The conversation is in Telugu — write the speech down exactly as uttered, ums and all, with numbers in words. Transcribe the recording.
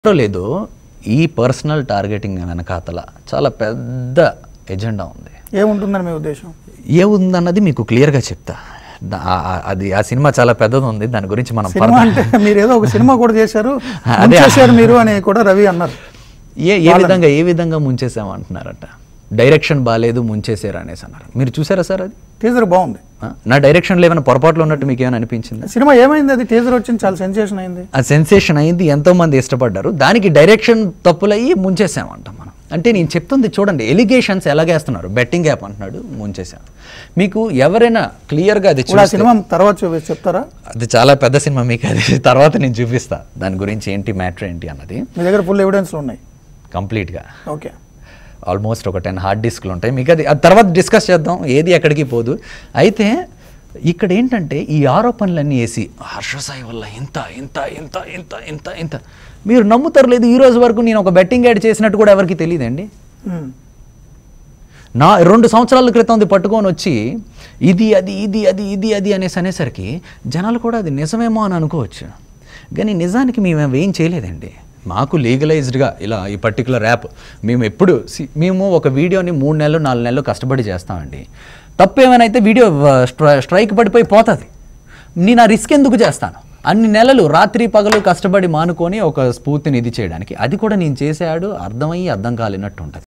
లేదు ఈ పర్సనల్ టార్గెటింగ్ వెనకాతల చాలా పెద్ద ఎజెండా ఉంది. ఏముంటుందని మీ ఉద్దేశం? ఏముందన్నది మీకు క్లియర్గా చెప్తా. అది ఆ సినిమా చాలా పెద్దది ఉంది, దాని గురించి మనం అంటే మీరు ఏదో ఒక సినిమా కూడా చేశారు చేశారు మీరు అని కూడా రవి అన్నారు. ఏ ఏ విధంగా ఏ విధంగా ముంచేసాము అంటున్నారట. డైరెక్షన్ బాగాలేదు ముంచేసారు అనేసి అన్నారు. మీరు చూసారా సార్? అది టీజర్ బాగుంది. నా డైరెక్షన్లో ఏమైనా పొరపాట్లు ఉన్నట్టు మీకు ఏమైనా అనిపించింది? సినిమా ఏమైంది? అది టీజర్ వచ్చింది, చాలా సెన్సేషన్ అయింది. ఆ సెన్సేషన్ అయింది, ఎంతో మంది ఇష్టపడ్డారు. దానికి డైరెక్షన్ తప్పులయ్యి ముంచేసామంటాం మనం. అంటే నేను చెప్తుంది చూడండి, ఎలిగేషన్స్ ఎలాగేస్తున్నారు. బెట్టింగ్ యాప్ అంటున్నాడు, ముంచేసాం. మీకు ఎవరైనా క్లియర్గా అది సినిమా తర్వాత చూపి చెప్తారా? అది చాలా పెద్ద సినిమా, మీకు అది తర్వాత నేను చూపిస్తా దాని గురించి ఏంటి మ్యాటర్ ఏంటి అన్నది. మీ దగ్గర ఫుల్ ఎవిడెన్స్లు ఉన్నాయి కంప్లీట్గా. ఓకే, ఆల్మోస్ట్ ఒక టెన్ హార్డ్ డిస్క్లు ఉంటాయి. మీకు అది తర్వాత డిస్కస్ చేద్దాం, ఏది ఎక్కడికి పోదు. అయితే ఇక్కడ ఏంటంటే ఈ ఆరోపణలన్నీ వేసి హర్ష సాయి వల్ల ఇంత ఇంత ఇంత ఇంత ఇంత ఇంత మీరు నమ్ముతారు లేదు, ఈ రోజు వరకు నేను ఒక బెట్టింగ్ యాడ్ చేసినట్టు కూడా ఎవరికి తెలియదండి. నా రెండు సంవత్సరాల క్రితం పట్టుకొని వచ్చి ఇది అది ఇది అది ఇది అది అనేసి అనేసరికి జనాలు కూడా అది నిజమేమో అని అనుకోవచ్చు. కానీ నిజానికి మేము ఏం చేయలేదండి. మాకు లీగలైజ్డ్గా ఇలా ఈ పర్టికులర్ యాప్ మేము ఎప్పుడు మేము ఒక వీడియోని మూడు నెలలు నాలుగు నెలలు కష్టపడి చేస్తామండి. తప్పు ఏమైనా అయితే వీడియో స్ట్రైక్ పడిపోయి పోతుంది. నేను ఆ రిస్క్ ఎందుకు చేస్తాను? అన్ని నెలలు రాత్రి పగలు కష్టపడి మానుకొని ఒక స్ఫూర్తిని ఇది చేయడానికి. అది కూడా నేను చేసాడు అర్థమయ్యి అర్థం కాలేనట్టు ఉంటుంది.